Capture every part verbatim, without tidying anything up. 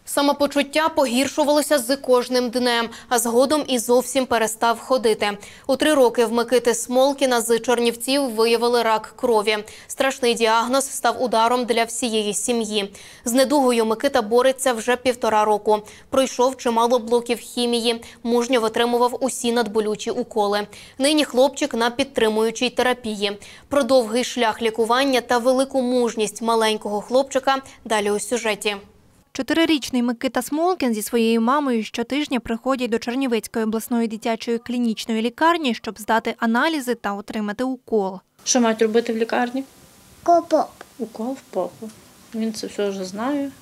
Самопочуття погіршувалося з кожним днем, а згодом і зовсім перестав ходити. У три роки в Микити Смолкіна з Чернівців виявили рак крові. Страшний діагноз став ударом для всієї сім'ї. З недугою Микита бореться вже півтора року. Пройшов чимало блоків хімії, мужньо витримував усі надболючі уколи. Нині хлопчик на підтримуючій терапії. Про довгий шлях лікування та велику мужність маленького хлопчика далі у сюжеті. Чотирирічний Микита Смолкін зі своєю мамою щотижня приходять до Чернівецької обласної дитячої клінічної лікарні, щоб здати аналізи та отримати укол. Що мають робити в лікарні? Укол в попу. Укол в попу. Він це все вже знає.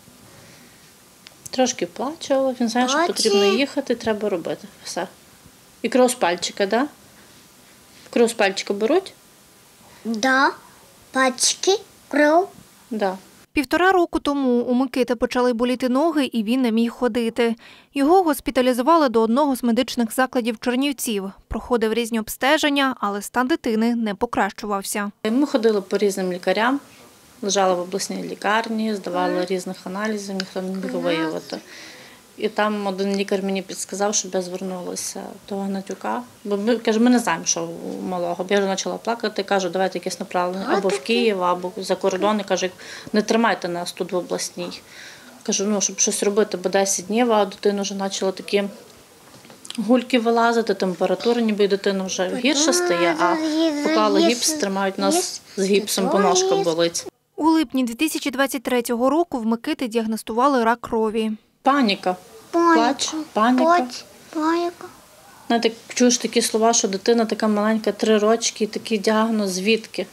Трошки плаче, але він знає, що потрібно їхати, треба робити. Все. І кров з пальчика, так? Да? Кров з пальчика беруть? Да. Пальчики, кров. Да. Півтора року тому у Микити почали боліти ноги, і він не міг ходити. Його госпіталізували до одного з медичних закладів Чернівців. Проходив різні обстеження, але стан дитини не покращувався. Ми ходили по різним лікарям, лежали в обласній лікарні, здавали різних аналізів, ніхто не міг виявити. І там один лікар мені підсказав, щоб я звернулася до Гнатюка. Бо ми, каже, ми не знаємо, що у малого. Я вже почала плакати, кажу, давайте якесь направлення або в Київ, або за кордон. І каже, не тримайте нас тут в обласній. Кажу, ну, щоб щось робити, бо десять днів, а дитина вже почала такі гульки вилазити, температура, ніби дитина вже гірше стає, а поклали гіпс, тримають нас з гіпсом, бо ножка болить. У липні дві тисячі двадцять третього року в Микити діагностували рак крові. Паніка, плач, паніка. Паніка. Знаєте, чуєш такі слова, що дитина така маленька, три рочки, і такий діагноз, звідки?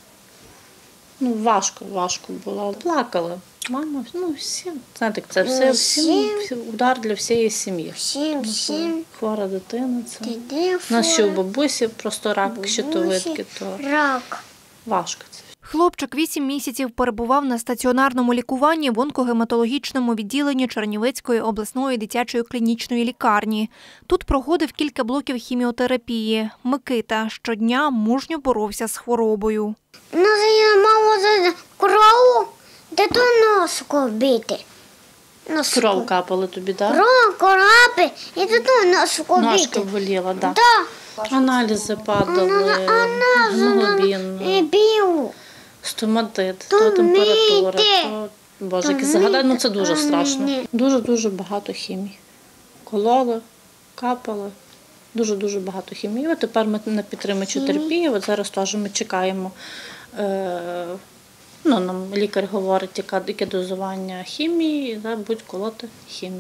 Ну, важко, важко було. Плакали. Мама, ну, всі, знаєте, це все, всі, удар для всієї сім'ї. Всім, всім. Хвора дитина, це. У нас ще у бабусі просто рак щитовидки, то рак. Важко це. Хлопчик вісім місяців перебував на стаціонарному лікуванні в онкогематологічному відділенні Чернівецької обласної дитячої клінічної лікарні. Тут проходив кілька блоків хіміотерапії. Микита щодня мужньо боровся з хворобою. Ну, я мало за крову, де то носку бити. Носку. Кров капали тобі, так? Да? Кров, крапи, і де то носку бити. Ножка боліла, так. Да. Да. Аналізи падали, гемоглобін. І бів. Стоматит, то температура, то, боже, як загадаю, ну це дуже страшно. Дуже-дуже багато хімії. Кололи, капали, дуже-дуже багато хімії. От тепер ми на підтримуючу терапію, от зараз теж ми чекаємо, е, ну, нам лікар говорить, яке, яке дозування хімії, і будуть колоти хімію.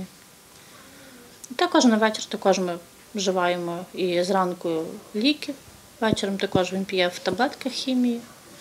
І також на вечір також ми вживаємо і зранку ліки, вечором також він п'є в таблетках хімії.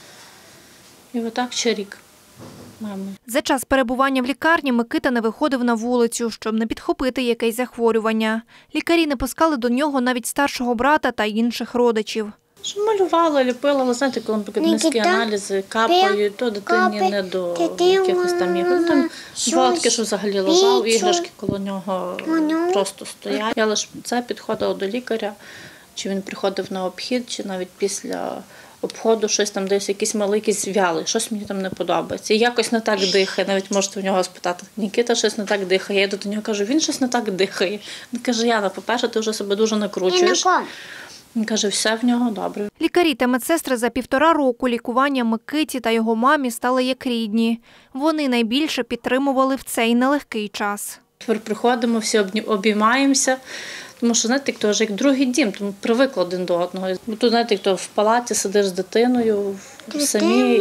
І отак ще рік маємо. За час перебування в лікарні Микита не виходив на вулицю, щоб не підхопити якесь захворювання. Лікарі не пускали до нього навіть старшого брата та інших родичів. Що малювала, ліпила, але знаєте, коли низькі аналізи капають, то дитині не до якихось там ігор. Там випадки, що взагалі лежав, іграшки коло нього просто стоять. Я лише це підходила до лікаря, чи він приходив на обхід, чи навіть після обходу щось там десь якийсь малий, якийсь вялий, щось мені там не подобається. І якось не так дихає, навіть можете в нього спитати, Нікіта щось не так дихає. Я до нього кажу, він щось не так дихає. Він каже, Яна, по-перше, ти вже себе дуже накручуєш. Він каже, все в нього добре. Лікарі та медсестри за півтора року лікування Микиті та його мамі стали як рідні. Вони найбільше підтримували в цей нелегкий час. Тепер приходимо, всі обіймаємося. Тому що, знаєте, хто ж як другий дім, тому привикли один до одного. Тут, знаєте, хто в палаті сидиш з дитиною, самі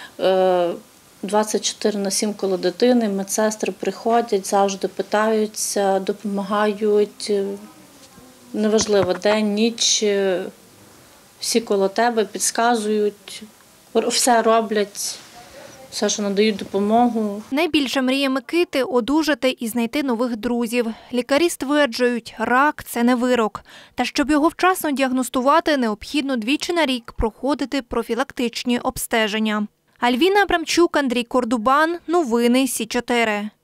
двадцять чотири на сім коло дитини, медсестри приходять, завжди питаються, допомагають. Неважливо, день, ніч, всі коло тебе підказують, все роблять. Все, що надають допомогу. Найбільша мрія Микити – одужати і знайти нових друзів. Лікарі стверджують, рак – це не вирок. Та щоб його вчасно діагностувати, необхідно двічі на рік проходити профілактичні обстеження. Альвіна Абрамчук, Андрій Кордубан. Новини Сі чотири.